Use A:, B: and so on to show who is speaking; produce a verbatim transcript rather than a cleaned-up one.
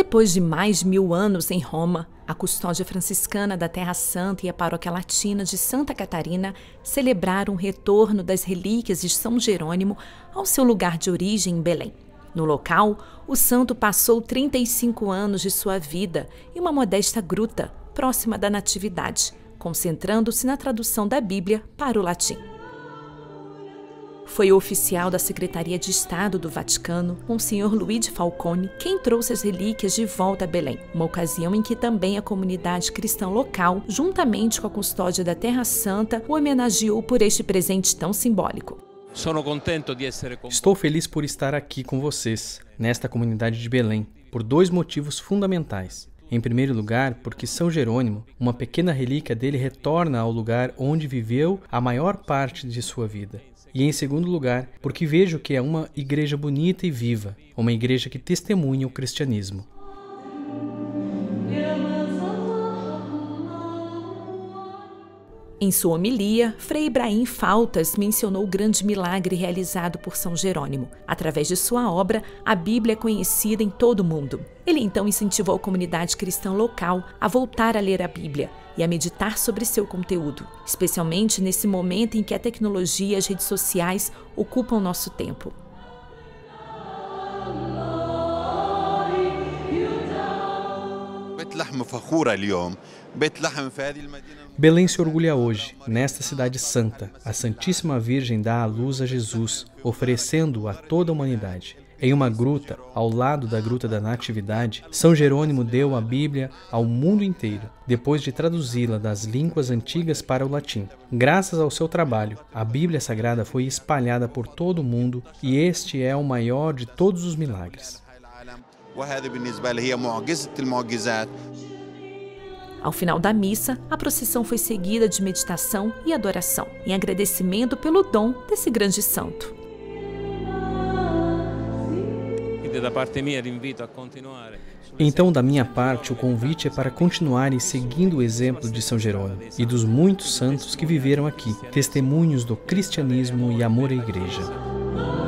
A: Depois de mais de mil anos em Roma, a custódia franciscana da Terra Santa e a paróquia latina de Santa Catarina celebraram o retorno das relíquias de São Jerônimo ao seu lugar de origem em Belém. No local, o santo passou trinta e cinco anos de sua vida em uma modesta gruta próxima da Natividade, concentrando-se na tradução da Bíblia para o latim. Foi o oficial da Secretaria de Estado do Vaticano, Monsenhor Luigi Falcone, quem trouxe as relíquias de volta a Belém, uma ocasião em que também a comunidade cristã local, juntamente com a custódia da Terra Santa, o homenageou por este presente tão simbólico.
B: Estou feliz por estar aqui com vocês, nesta comunidade de Belém, por dois motivos fundamentais. Em primeiro lugar, porque São Jerônimo, uma pequena relíquia dele, retorna ao lugar onde viveu a maior parte de sua vida. E em segundo lugar, porque vejo que é uma igreja bonita e viva, uma igreja que testemunha o cristianismo.
A: Em sua homilia, Frei Ibrahim Faltas mencionou o grande milagre realizado por São Jerônimo. Através de sua obra, a Bíblia é conhecida em todo o mundo. Ele então incentivou a comunidade cristã local a voltar a ler a Bíblia e a meditar sobre seu conteúdo, especialmente nesse momento em que a tecnologia e as redes sociais ocupam nosso tempo.
B: Belém se orgulha hoje, nesta cidade santa. A Santíssima Virgem dá a luz a Jesus, oferecendo-o a toda a humanidade. Em uma gruta, ao lado da Gruta da Natividade, São Jerônimo deu a Bíblia ao mundo inteiro, depois de traduzi-la das línguas antigas para o latim. Graças ao seu trabalho, a Bíblia Sagrada foi espalhada por todo o mundo e este é o maior de todos os milagres.
A: Ao final da missa, a procissão foi seguida de meditação e adoração, em agradecimento pelo dom desse grande santo.
B: Então, da minha parte, o convite é para continuarem seguindo o exemplo de São Jerônimo e dos muitos santos que viveram aqui, testemunhos do cristianismo e amor à Igreja.